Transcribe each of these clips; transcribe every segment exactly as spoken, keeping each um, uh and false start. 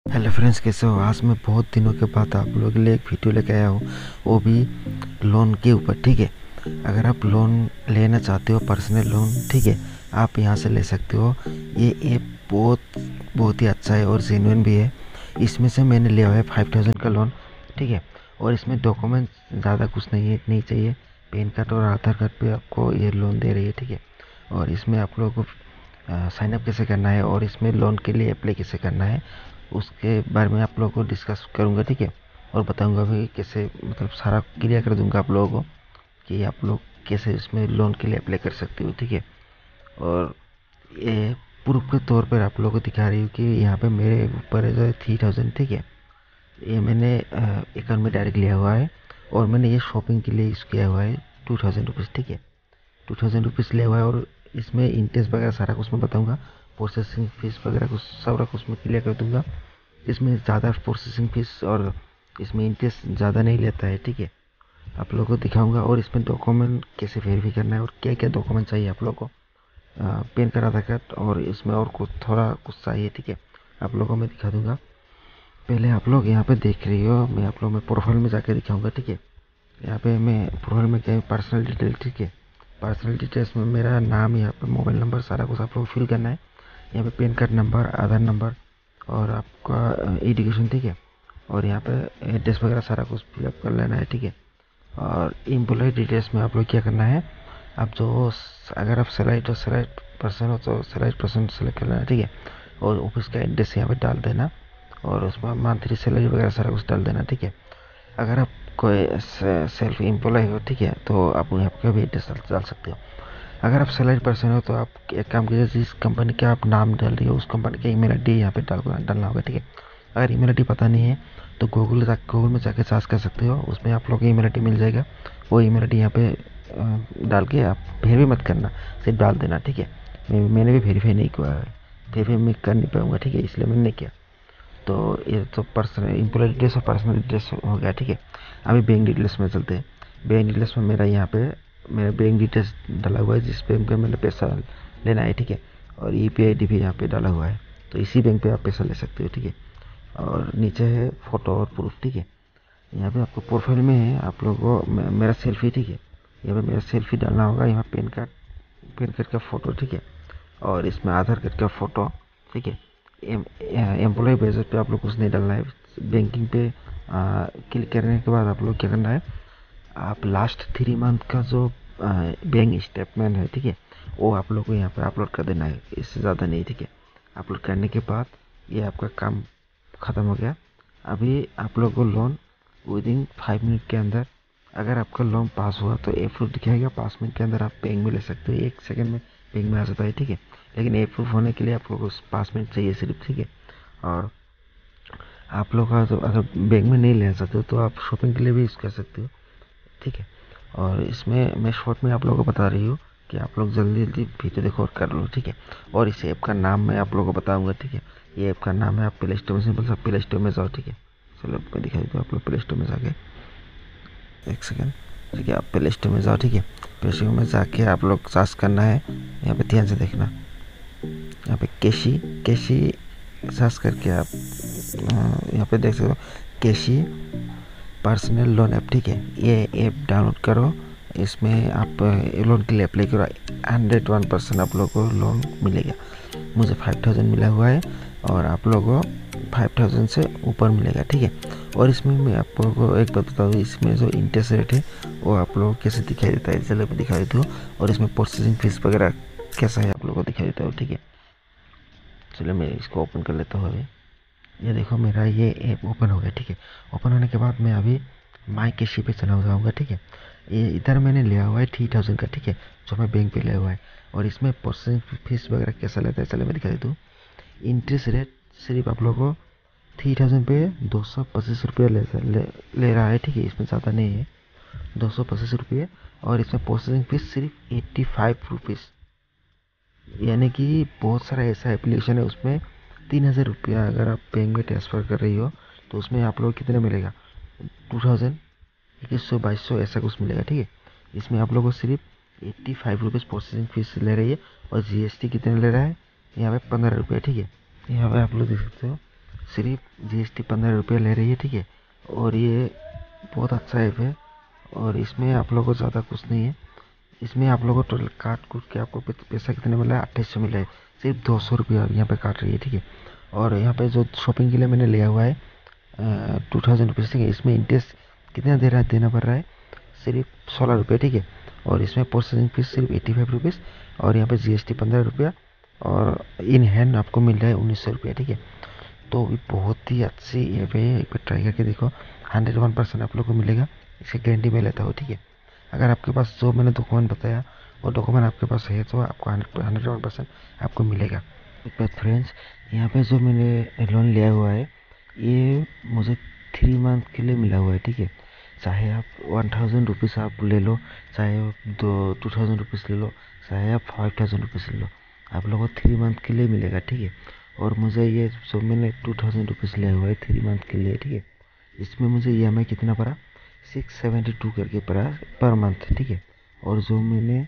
Hello friends, कैसे हो? आज मैं बहुत दिनों के बाद आप लोगों के लिए एक वीडियो लेके आया हूँ, वो भी लोन के ऊपर। ठीक है, अगर आप लोन लेना चाहते हो, पर्सनल लोन, ठीक है, आप यहाँ से ले सकते हो। ये ऐप बहुत बहुत ही अच्छा है और जेन्युइन भी है। इसमें से मैंने लिया हुआ है फाइव थाउजेंड का लोन, ठीक है। और इसमें डॉक्यूमेंट ज़्यादा कुछ नहीं है, नहीं चाहिए। पैन कार्ड और आधार कार्ड पे आपको ये लोन दे रही है, ठीक है। और इसमें आप लोगों को साइनअप कैसे करना है और इसमें लोन के लिए अप्लाई कैसे करना है, उसके बारे में आप लोगों को डिस्कस करूँगा, ठीक है। और बताऊँगा भी कैसे, मतलब सारा क्लियर कर दूँगा आप लोगों को कि आप लोग कैसे इसमें लोन के लिए अप्लाई कर सकते हो, ठीक है। और ये प्रूफ के तौर पर आप लोगों को दिखा रही हूँ कि यहाँ पे मेरे ऊपर है जो थ्री थाउजेंड, ठीक है। ये मैंने अकाउंट में डायरेक्ट लिया हुआ है और मैंने ये शॉपिंग के लिए यूज़ किया हुआ है टू थाउजेंड रुपीज़, ठीक है। टू थाउजेंड रुपीज़ लिया हुआ है और इसमें इंटरेस्ट वगैरह सारा कुछ मैं बताऊँगा। प्रोसेसिंग फ़ीस वगैरह कुछ सारा कुछ मैं क्लियर कर दूँगा। इसमें ज़्यादा प्रोसेसिंग फ़ीस और इसमें इंटरेस्ट ज़्यादा नहीं लेता है, ठीक है। आप लोगों को दिखाऊंगा और इसमें डॉक्यूमेंट कैसे वेरीफाई करना है और क्या क्या डॉक्यूमेंट चाहिए आप लोगों को। पैन कार्ड, आधार कार्ड और इसमें और कुछ थोड़ा कुछ चाहिए, ठीक है। आप लोगों को मैं दिखा दूंगा। पहले आप लोग यहाँ पे देख रही हो, मैं आप लोग में प्रोफाइल में जाके दिखाऊंगा, ठीक है। यहाँ पे मैं प्रोफाइल में क्या पर्सनल डिटेल, ठीक है। पर्सनल डिटेल्स में मेरा नाम, यहाँ पे मोबाइल नंबर, सारा कुछ आप लोग फिल करना है। यहाँ पे PAN card number, Aadhaar number और आपका एजुकेशन, ठीक है। और यहाँ पे एड्रेस वगैरह सारा कुछ फिलअप कर लेना है, ठीक है। और एम्प्लॉय डिटेल्स में आप लोग क्या करना है, आप जो अगर आप सैलरी तो सैलरी पर्सन हो तो सैलरी पर्सन सेलेक्ट कर लेना, ठीक है। और ऑफिस का एड्रेस यहाँ पे डाल देना और उसमें मंथली सैलरी वगैरह सारा कुछ डाल देना, ठीक है। अगर आप कोई सेल्फ एम्प्लॉय हो, ठीक है, तो आप यहाँ पे भी एड्रेस डाल सकते हो। अगर आप सैलरी पर्सन हो तो आप एक काम कीजिए, जिस कंपनी का आप नाम डाल रही हो उस कंपनी का ईमेल आई डी यहाँ पे डाल डालना होगा, ठीक है। अगर ईमेल आई डी पता नहीं है तो गूगल जा गूगल में जाके सर्च कर सकते हो, उसमें आप लोग का ईमेल आई डी मिल जाएगा। वो ईमेल आई डी यहाँ पे डाल के आप वेरीफाई मत करना, सिर्फ डाल देना, ठीक है। मैं, मैंने भी वेरीफाई नहीं किया है, वेरीफाई मैं कर नहीं पाऊँगा, ठीक है, इसलिए मैंने नहीं किया। तो ये तो पर्सनल एम्प्लॉय डिटेल्स और पर्सनल डिटेल्स हो गया, ठीक है। अभी बैंक डिटेल्स में चलते हैं। बैंक डिटेल्स में मेरा यहाँ पे मेरा बैंक डिटेल्स डाला हुआ है, जिस बैंक पे मैंने पैसा लेना है, ठीक है। और यू पी आई डी भी यहाँ पे डाला हुआ है, तो इसी बैंक पे आप पैसा ले सकते हो, ठीक है। और नीचे है फ़ोटो और प्रूफ, ठीक है। यहाँ पे आपको प्रोफाइल में है आप लोगों को मेरा सेल्फी, ठीक है। यहाँ पे मेरा सेल्फी डालना होगा। यहाँ पैन कार्ड पैन कार्ड का फ़ोटो, ठीक है। और इसमें आधार कार्ड का फ़ोटो, ठीक है। एम्प्लॉय बेसिस पे आप लोग कुछ नहीं डालना है। बैंकिंग पे क्लिक करने के बाद आप लोग क्या करना है, आप लास्ट थ्री मंथ का जो बैंक स्टेटमेंट है, ठीक है, वो आप लोग को यहाँ पे अपलोड कर देना है, इससे ज़्यादा नहीं, ठीक है। अपलोड करने के बाद ये आपका काम ख़त्म हो गया। अभी आप लोग को loan within five minute के अंदर, अगर आपका लोन पास हुआ तो अप्रूव दिखाएगा, पाँच मिनट के अंदर आप बैंक में ले सकते हो। एक सेकंड में बैंक में आ जाता है, ठीक है। लेकिन अप्रूव होने के लिए आप लोग को पाँच मिनट चाहिए सिर्फ, ठीक है। और आप लोग का तो अगर बैंक में नहीं ले सकते हो तो आप शॉपिंग के लिए भी यूज़ कर सकते हो, ठीक है। और इसमें मैं शॉर्ट में आप लोगों को बता रही हूँ कि आप लोग जल्दी जल्दी वीडियो देखो और कर लो, ठीक है। और इस ऐप का नाम मैं आप लोगों को बताऊंगा, ठीक है। ये ऐप का नाम है, आप प्ले स्टोर में सिंपल सा प्ले स्टोर में जाओ, ठीक है। चलो मैं दिखा देता हूँ, आप लोग प्ले स्टोर में जाके, एक सेकेंड, ठीक है। आप प्ले स्टोर में जाओ, ठीक है। प्ले स्टोर में जाके आप लोग सर्च करना है, यहाँ पे ध्यान से देखना, यहाँ पे कैशी कैशी सर्च करके आप यहाँ पे देख सकते हो, कैशी पर्सनल लोन ऐप, ठीक है। ये ऐप डाउनलोड करो, इसमें आप लोन के लिए अप्लाई करो, हंड्रेड वन परसेंट आप लोगों को लोन मिलेगा। मुझे फाइव थाउजेंड मिला हुआ है और आप लोगों को फाइव थाउजेंड से ऊपर मिलेगा, ठीक है। और इसमें मैं आप लोगों को एक बात बता दूँ, इसमें जो इंटरेस्ट रेट है वो आप लोगों को कैसे दिखाई देता है, चलो मैं दिखा देती हूँ। और इसमें प्रोसेसिंग फीस वगैरह कैसा है आप लोगों को दिखाई देता है, ठीक है। चलो मैं इसको ओपन कर लेता हूँ अभी। ये देखो मेरा ये ऐप ओपन हो गया, ठीक है। ओपन होने के बाद मैं अभी माई कैशी पे चला जाऊँगा, ठीक है। ये इधर मैंने लिया हुआ है थ्री थाउजेंड का, ठीक है, जो मैं बैंक पे लिया हुआ है। और इसमें प्रोसेसिंग फीस वगैरह कैसा लेता है, चलो मैं दिखा देता हूँ। इंटरेस्ट रेट सिर्फ आप लोगों को थ्री थाउजेंड पे दो सौ पच्चीस रुपये ले, ले ले रहा है, ठीक है। इसमें ज़्यादा नहीं है, दो सौ पच्चीस रुपये। और इसमें प्रोसेसिंग फीस सिर्फ एट्टी फाइव रुपीज़, यानी कि बहुत सारा ऐसा एप्लीकेशन है उसमें तीन हज़ार रुपया अगर आप बैंक में ट्रांसफ़र कर रही हो तो उसमें आप लोग कितने मिलेगा, टू थाउजेंड इक्कीस सौ बाईस सौ ऐसा कुछ मिलेगा, ठीक है। इसमें आप लोगों को सिर्फ eighty five rupees processing fees ले रही है और जी एस टी कितने ले रहा है, यहाँ पे पंद्रह रुपये, ठीक है। यहाँ पे आप लोग देख सकते हो सिर्फ जीएसटी पंद्रह रुपये ले रही है, ठीक है। और ये बहुत अच्छा ऐप है और इसमें आप लोगों को ज़्यादा कुछ नहीं है। इसमें आप लोगों को टोटल काट कूट के आपको पैसा कितने मिला है, अट्ठाईस सौ मिला है। सिर्फ दो सौ रुपया यहाँ पे काट रही है, ठीक है। और यहाँ पे जो शॉपिंग के लिए मैंने लिया हुआ है टू थाउजेंड रुपीज़, ठीक है। इसमें इंटरेस्ट कितना दे रहा है, देना पड़ रहा है सिर्फ सोलह रुपये, ठीक है। और इसमें प्रोसेसिंग फीस सिर्फ एट्टी फाइव रुपीज़ और यहाँ पे जीएसटी पंद्रह रुपया और इन हैंड आपको मिल रहा है उन्नीस सौ रुपया, ठीक है। तो ये बहुत ही अच्छी ऐप है, एक बार ट्राई करके देखो। हंड्रेड वन परसेंट आप लोग को मिलेगा, इसकी गारंटी मैं लेता हूँ, ठीक है। अगर आपके पास जो मैंने डॉक्यूमेंट बताया वो डॉक्यूमेंट आपके पास है तो आपको हंड्रेड वन परसेंट आपको मिलेगा। एक बात फ्रेंड्स, यहाँ पे जो मैंने लोन लिया हुआ है ये मुझे थ्री मंथ के लिए मिला हुआ है, ठीक है। चाहे आप वन थाउजेंड रुपीज़ आप ले लो, चाहे आप दो टू थाउजेंड रुपीज़ ले लो, चाहे आप फाइव थाउजेंड रुपीज़ ले लो, आप लोगों को थ्री मंथ के लिए मिलेगा, ठीक है। और मुझे ये जो मैंने टू थाउजेंड रुपीज़ लिया हुआ है थ्री मंथ के लिए, ठीक है। इसमें मुझे ई एम आई कितना पड़ा, सिक्स सेवेंटी टू करके पड़ा पर मंथ, ठीक है। और जो मैंने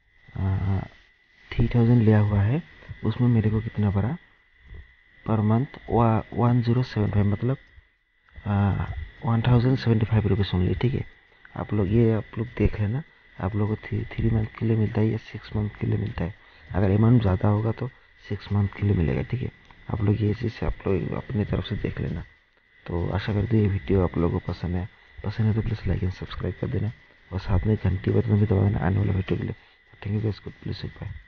थ्री थाउजेंड लिया हुआ है उसमें मेरे को कितना पड़ा per month, one zero seven five मतलब one thousand seventy five rupees only, ठीक है। आप लोग ये आप लोग देख लेना, आप लोगों को थ्री थ्री मंथ के लिए मिलता है या सिक्स मंथ के लिए मिलता है। अगर अमाउंट ज़्यादा होगा तो सिक्स मंथ के लिए मिलेगा, ठीक है। आप लोग ये चीज़ आप लोग अपनी तरफ से देख लेना। तो आशा करते ये वीडियो आप लोगों को पसंद है पसंद है तो प्लीज़ लाइक एंड सब्सक्राइब कर देना और साथ में घंटी बटन भी दबा देना आने वाला वीडियो के लिए। Thank you guys, good please bye.